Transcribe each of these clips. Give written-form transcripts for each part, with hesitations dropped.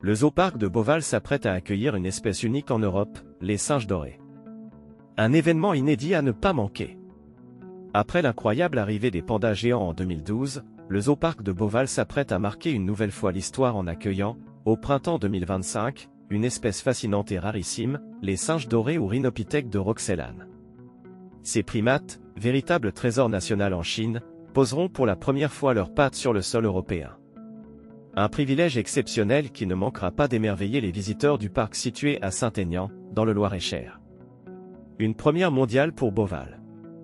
Le zoo-parc de Beauval s'apprête à accueillir une espèce unique en Europe, les singes dorés. Un événement inédit à ne pas manquer. Après l'incroyable arrivée des pandas géants en 2012, le zoo-parc de Beauval s'apprête à marquer une nouvelle fois l'histoire en accueillant, au printemps 2025, une espèce fascinante et rarissime, les singes dorés ou rhinopithèques de Roxelane. Ces primates, véritable trésor national en Chine, poseront pour la première fois leurs pattes sur le sol européen. Un privilège exceptionnel qui ne manquera pas d'émerveiller les visiteurs du parc situé à Saint-Aignan, dans le Loir-et-Cher. Une première mondiale pour Beauval.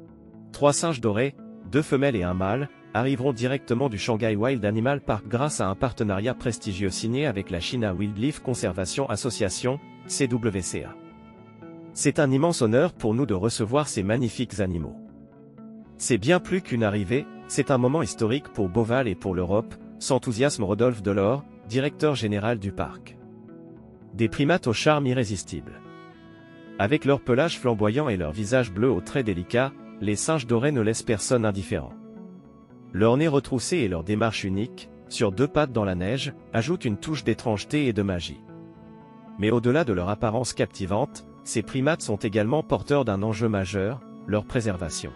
3 singes dorés, 2 femelles et un mâle, arriveront directement du Shanghai Wild Animal Park grâce à un partenariat prestigieux signé avec la China Wildlife Conservation Association, CWCA. C'est un immense honneur pour nous de recevoir ces magnifiques animaux. C'est bien plus qu'une arrivée, c'est un moment historique pour Beauval et pour l'Europe, s'enthousiasme Rodolphe Delors, directeur général du parc. Des primates au charme irrésistible. Avec leur pelage flamboyant et leur visage bleu aux traits délicats, les singes dorés ne laissent personne indifférent. Leur nez retroussé et leur démarche unique, sur 2 pattes dans la neige, ajoutent une touche d'étrangeté et de magie. Mais au-delà de leur apparence captivante, ces primates sont également porteurs d'un enjeu majeur, leur préservation.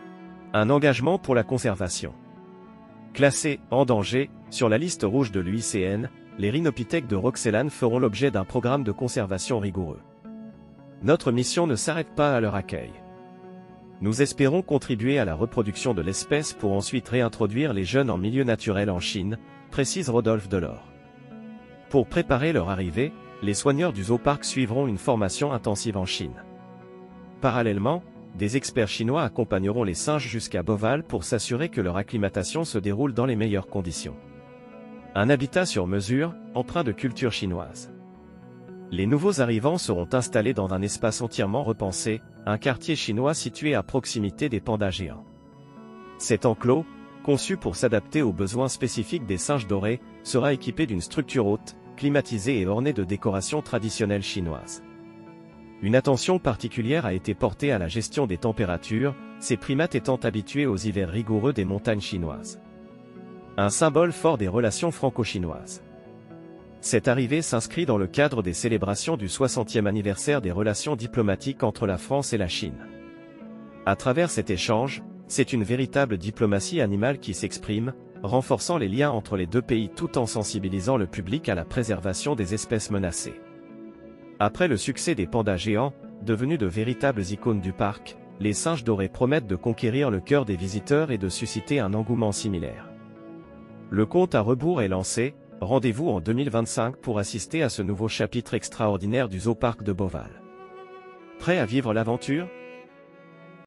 Un engagement pour la conservation. Classés en danger, sur la liste rouge de l'UICN, les rhinopithèques de Roxelane feront l'objet d'un programme de conservation rigoureux. Notre mission ne s'arrête pas à leur accueil. Nous espérons contribuer à la reproduction de l'espèce pour ensuite réintroduire les jeunes en milieu naturel en Chine, précise Rodolphe Delors. Pour préparer leur arrivée, les soigneurs du zoo-parc suivront une formation intensive en Chine. Parallèlement, des experts chinois accompagneront les singes jusqu'à Beauval pour s'assurer que leur acclimatation se déroule dans les meilleures conditions. Un habitat sur mesure, empreint de culture chinoise. Les nouveaux arrivants seront installés dans un espace entièrement repensé, un quartier chinois situé à proximité des pandas géants. Cet enclos, conçu pour s'adapter aux besoins spécifiques des singes dorés, sera équipé d'une structure haute, climatisée et ornée de décorations traditionnelles chinoises. Une attention particulière a été portée à la gestion des températures, ces primates étant habitués aux hivers rigoureux des montagnes chinoises. Un symbole fort des relations franco-chinoises. Cette arrivée s'inscrit dans le cadre des célébrations du 60e anniversaire des relations diplomatiques entre la France et la Chine. À travers cet échange, c'est une véritable diplomatie animale qui s'exprime, renforçant les liens entre les 2 pays tout en sensibilisant le public à la préservation des espèces menacées. Après le succès des pandas géants, devenus de véritables icônes du parc, les singes dorés promettent de conquérir le cœur des visiteurs et de susciter un engouement similaire. Le compte à rebours est lancé, rendez-vous en 2025 pour assister à ce nouveau chapitre extraordinaire du zoo-parc de Beauval. Prêt à vivre l'aventure ?